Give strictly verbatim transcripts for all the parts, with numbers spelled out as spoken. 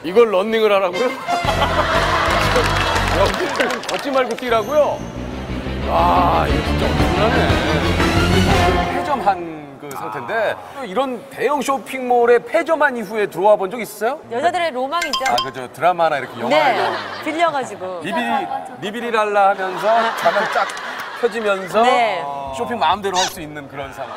이걸 런닝을 하라고요? 여기는 걷지 말고 뛰라고요? 아, 이거 진짜 엄청나네. 폐점한 그 상태인데 이런 대형 쇼핑몰에 폐점한 이후에 들어와 본 적 있으세요? 여자들의 로망이죠. 아, 그죠. 드라마나 이렇게 영화에 네, 나오는. 빌려가지고. 리비리, 리비리랄라 하면서 자면 쫙 펴지면서 네. 쇼핑 마음대로 할 수 있는 그런 상황.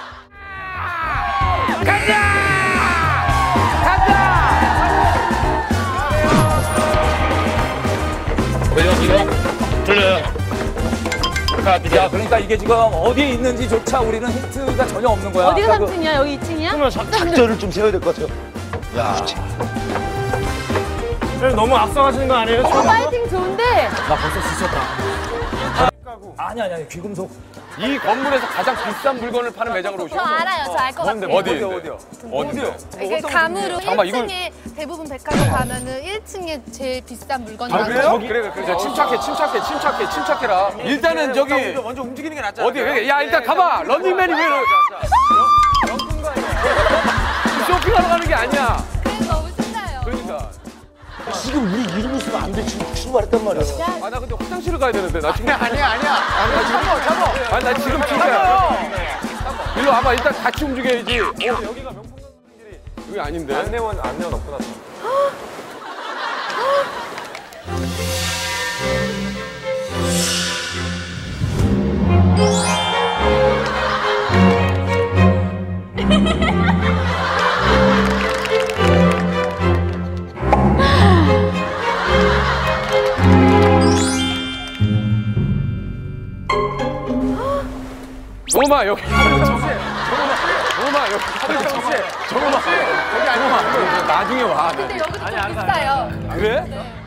여기요? 들려요. 야, 그러니까 이게 지금 어디에 있는지조차 우리는 힌트가 전혀 없는 거야. 어디가 아까 그- 삼 층이야? 여기 이 층이야? 그러면 작전을 좀 세워야 될 것 같아요. 야, 너무 앞서가시는 거 아니에요? 어, 파이팅 좋은데? 나 벌써 지쳤다. 아니, 아니, 아니, 귀금속. 이 건물에서 가장 비싼 물건을 파는 매장으로 저 오시죠? 알아요. 저 알 것 같아요. 어디? 어디요, 어디요? 어디요? 이게 감으로 잠깐만, 일 층에 대부분 백화점 가면은 일 층에 제일 비싼 물건이 아, 많아요. 그래요? 그래, 그래, 그래. 침착해, 침착해, 침착해, 침착해라. 일단은 저기 먼저 움직이는 게 낫잖아. 어디? 왜? 야, 일단 가봐. 런닝맨이 왜 이러? 쇼핑하러 가는 게 아니야. 그래서 너무 신나요. 그러니까. 지금 우리 이름 있으면 안 돼. 지금 출발했단 말이야. 아, 나 근데 화장실을 가야 되는데 나 지금. 아니야, 아니야. 아니, 나 지금 잡아, 잡아. 아니, 나 지금 진짜. 일로 와봐. 일단 같이 움직여야지. 어, 여기가 명품관광길이 여기 아닌데. 안내원 안내원 없구나. 정엄아 여기. 정엄아 여기. 정엄아 여기 아니야. 나중에 와. 근데 여기도 좀 비싸요. 그래?